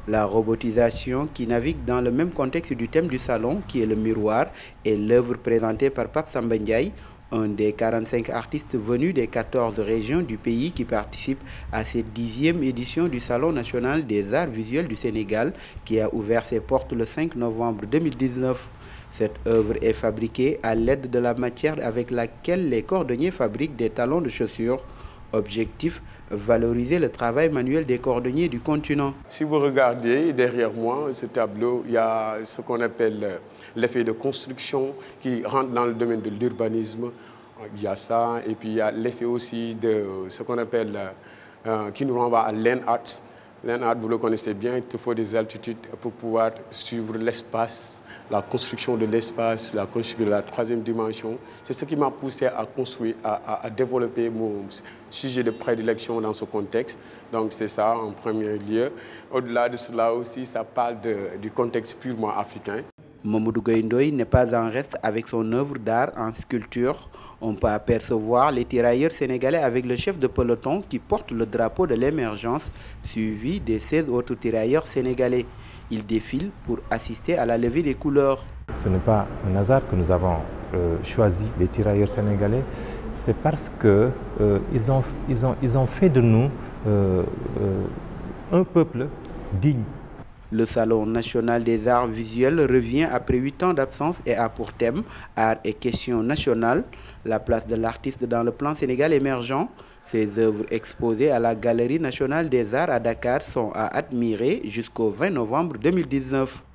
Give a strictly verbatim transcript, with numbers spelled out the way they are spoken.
La robotisation qui navigue dans le même contexte du thème du salon qui est le miroir est l'œuvre présentée par Pape Samba Ndiaye, un des quarante-cinq artistes venus des quatorze régions du pays qui participent à cette dixième édition du Salon national des arts visuels du Sénégal qui a ouvert ses portes le cinq novembre deux mille dix-neuf. Cette œuvre est fabriquée à l'aide de la matière avec laquelle les cordonniers fabriquent des talons de chaussures. Objectif, valoriser le travail manuel des cordonniers du continent. Si vous regardez derrière moi, ce tableau, il y a ce qu'on appelle l'effet de construction qui rentre dans le domaine de l'urbanisme. Il y a ça, et puis il y a l'effet aussi de ce qu'on appelle, euh, qui nous renvoie à land art. Land art, vous le connaissez bien, il te faut des altitudes pour pouvoir suivre l'espace, la construction de l'espace, la construction de la troisième dimension. C'est ce qui m'a poussé à construire, à, à, à développer mon sujet de prédilection dans ce contexte. Donc c'est ça en premier lieu. Au-delà de cela aussi, ça parle de, du contexte purement africain. Mamadou Gueye Ndoye n'est pas en reste avec son œuvre d'art en sculpture. On peut apercevoir les tirailleurs sénégalais avec le chef de peloton qui porte le drapeau de l'émergence, suivi des seize autres tirailleurs sénégalais. Ils défilent pour assister à la levée des couleurs. Ce n'est pas un hasard que nous avons euh, choisi les tirailleurs sénégalais, c'est parce qu'ils euh, ont, ils ont, ils ont fait de nous euh, euh, un peuple digne. Le Salon national des arts visuels revient après huit ans d'absence et a pour thème Art et questions nationales, la place de l'artiste dans le plan Sénégal émergent. Ces œuvres exposées à la Galerie nationale des arts à Dakar sont à admirer jusqu'au vingt novembre deux mille dix-neuf.